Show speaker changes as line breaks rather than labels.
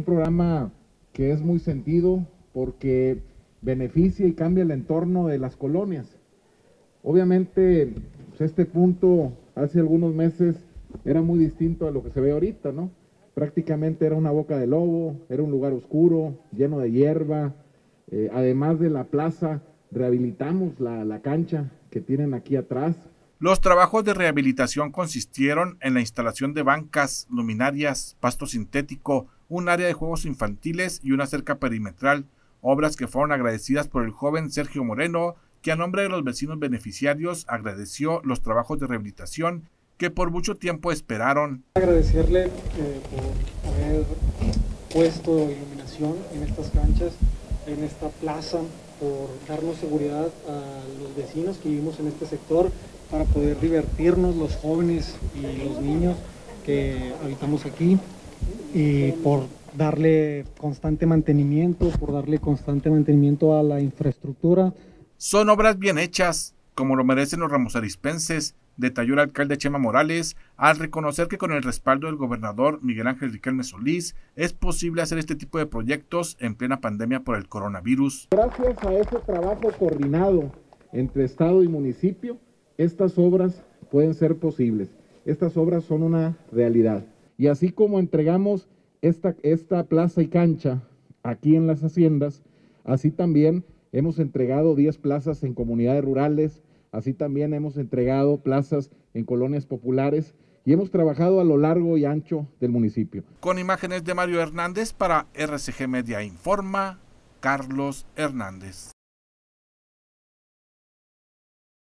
Un programa que es muy sentido porque beneficia y cambia el entorno de las colonias. Obviamente, pues este punto hace algunos meses era muy distinto a lo que se ve ahorita, ¿no? Prácticamente era una boca de lobo, era un lugar oscuro, lleno de hierba. Además de la plaza, rehabilitamos la cancha que tienen aquí atrás.
Los trabajos de rehabilitación consistieron en la instalación de bancas, luminarias, pasto sintético, un área de juegos infantiles y una cerca perimetral, obras que fueron agradecidas por el joven Sergio Moreno, que a nombre de los vecinos beneficiarios agradeció los trabajos de rehabilitación que por mucho tiempo esperaron.
Agradecerle por haber puesto iluminación en estas canchas, en esta plaza, por darnos seguridad a los vecinos que vivimos en este sector, para poder divertirnos los jóvenes y los niños que habitamos aquí, y por darle constante mantenimiento, a la infraestructura.
Son obras bien hechas, como lo merecen los ramosarispenses, detalló el alcalde Chema Morales, al reconocer que con el respaldo del gobernador Miguel Ángel Riquelme Solís es posible hacer este tipo de proyectos en plena pandemia por el coronavirus.
Gracias a ese trabajo coordinado entre Estado y municipio, estas obras pueden ser posibles. Estas obras son una realidad. Y así como entregamos esta plaza y cancha aquí en las haciendas, así también hemos entregado 10 plazas en comunidades rurales, así también hemos entregado plazas en colonias populares y hemos trabajado a lo largo y ancho del municipio.
Con imágenes de Mario Hernández para RCG Media Informa, Carlos Hernández.